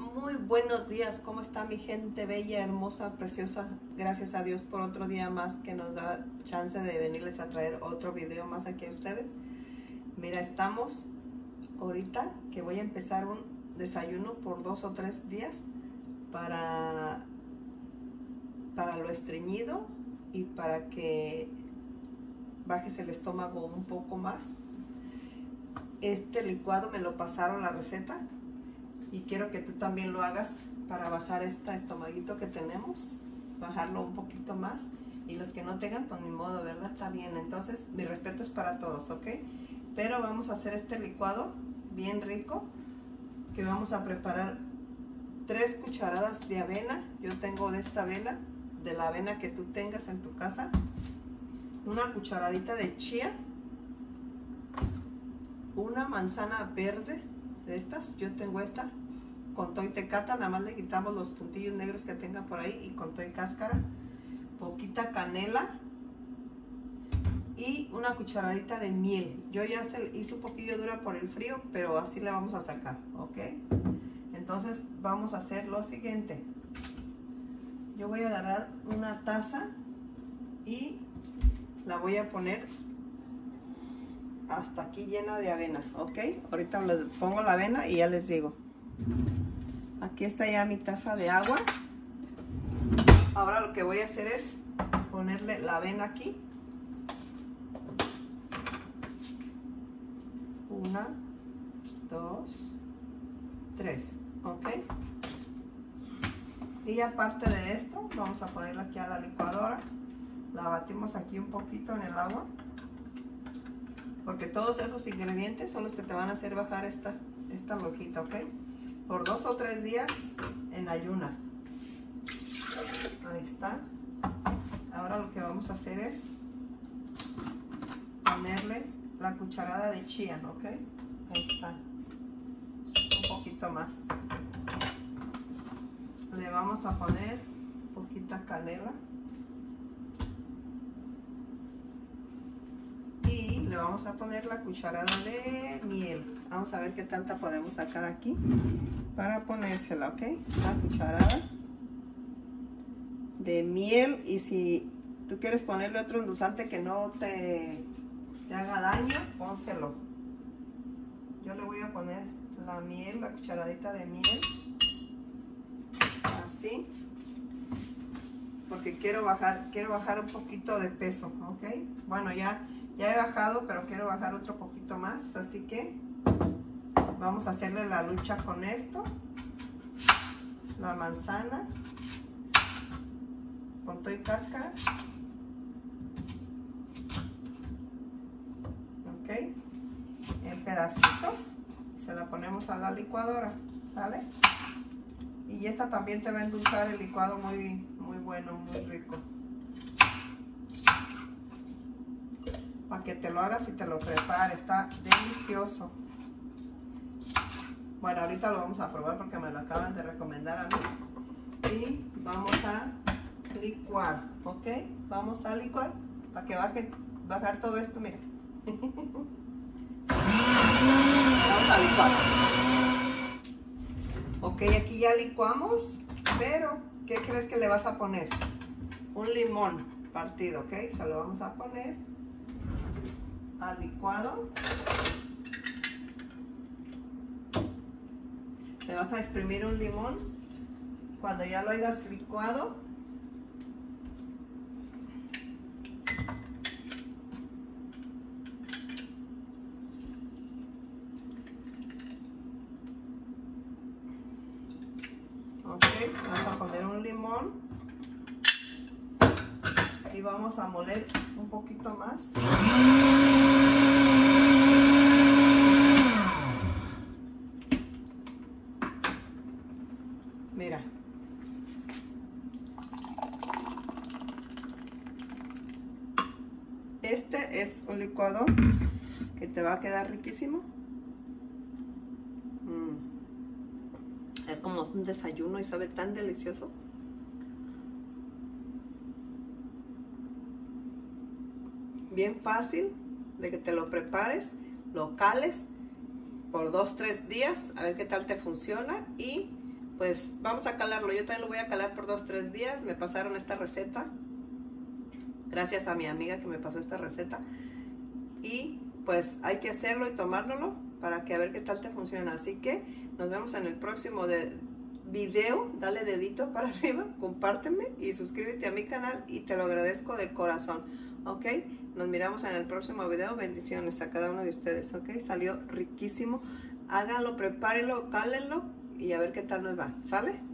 Muy buenos días, ¿cómo está mi gente bella, hermosa, preciosa? Gracias a Dios por otro día más que nos da chance de venirles a traer otro video más aquí a ustedes. Mira, estamos ahorita que voy a empezar un desayuno por 2 o 3 días para lo estreñido y para que bajes el estómago un poco más. Este licuado me lo pasaron la receta y quiero que tú también lo hagas para bajar este estomaguito que tenemos, bajarlo un poquito más. Y los que no tengan, pues ni modo, ¿verdad? Está bien. Entonces, mi respeto es para todos, ¿ok? Pero vamos a hacer este licuado bien rico, que vamos a preparar 3 cucharadas de avena. Yo tengo de esta avena, de la avena que tú tengas en tu casa. Una cucharadita de chía. Una manzana verde de estas, yo tengo esta con todo y tecata, nada más le quitamos los puntillos negros que tenga por ahí y con todo y cáscara, poquita canela y una cucharadita de miel. Yo ya se hice un poquillo dura por el frío, pero así le vamos a sacar, ¿ok? Entonces vamos a hacer lo siguiente. Yo voy a agarrar una taza y la voy a poner hasta aquí llena de avena, ¿ok? Ahorita les pongo la avena y ya les digo. Aquí está ya mi taza de agua. Ahora lo que voy a hacer es ponerle la avena aquí. 1, 2, 3, ¿ok? Y aparte de esto, vamos a ponerla aquí a la licuadora. La batimos aquí un poquito en el agua, porque todos esos ingredientes son los que te van a hacer bajar esta rojita, ¿ok? Por 2 o 3 días en ayunas. Ahí está. Ahora lo que vamos a hacer es ponerle la cucharada de chía, ¿ok? Ahí está. Un poquito más. Le vamos a poner poquita canela. Y le vamos a poner la cucharada de miel. Vamos a ver qué tanta podemos sacar aquí para ponérsela, ¿ok? La cucharada de miel. Y si tú quieres ponerle otro endulzante que no te haga daño, pónselo. Yo le voy a poner la miel, la cucharadita de miel, así, porque quiero bajar un poquito de peso, ¿ok? Bueno, ya he bajado, pero quiero bajar otro poquito más, así que vamos a hacerle la lucha con esto. La manzana con todo y cáscara, ok, en pedacitos. Se la ponemos a la licuadora, ¿sale? Y esta también te va a endulzar el licuado muy bueno, muy rico, para que te lo hagas y te lo prepares. Está delicioso. Bueno, ahorita lo vamos a probar porque me lo acaban de recomendar a mí. Y vamos a licuar, ¿ok? Vamos a licuar para que bajar todo esto, mira. Vamos a licuar. Ok, aquí ya licuamos, pero ¿qué crees que le vas a poner? Un limón partido, ¿ok? Se lo vamos a poner al licuado. Le vas a exprimir un limón cuando ya lo hayas licuado. Ok, vamos a poner un limón y vamos a moler un poquito más. Mira, este es un licuado que te va a quedar riquísimo. Es como un desayuno y sabe tan delicioso. Bien fácil de que te lo prepares, lo cales por 2 o 3 días, a ver qué tal te funciona. Y pues vamos a calarlo. Yo también lo voy a calar por 2-3 días. Me pasaron esta receta, gracias a mi amiga que me pasó esta receta, y pues hay que hacerlo y tomárnoslo para que a ver qué tal te funciona. Así que nos vemos en el próximo video. Dale dedito para arriba, compárteme y suscríbete a mi canal, y te lo agradezco de corazón. Ok, nos miramos en el próximo video. Bendiciones a cada uno de ustedes. Ok, salió riquísimo. Háganlo, prepárenlo, cálenlo y a ver qué tal nos va. ¿Sale?